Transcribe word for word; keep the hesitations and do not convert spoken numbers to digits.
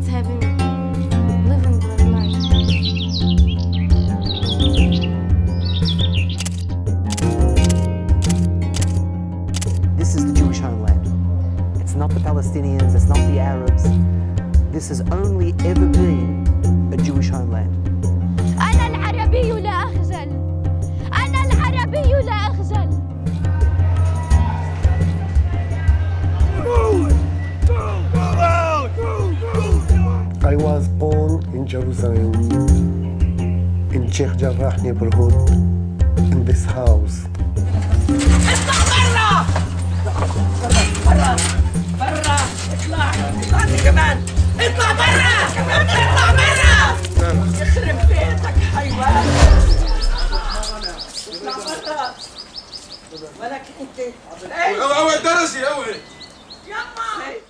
having living their life. This is the Jewish homeland. It's not the Palestinians, it's not the Arabs. This has only ever been a Jewish homeland. أنا العربي لا أخجل. أنا العربي لا أخجل. I was born in Jerusalem, in Sheikh Jarrah neighborhood, in this house. اطلع برا! برا! برا! اطلع! اطلع انت كمان! اطلع برا! اطلع برا! يخرب بيتك حيوان! اطلع برا! ولك انت! اوعي اوعي درسي اوعي! يما!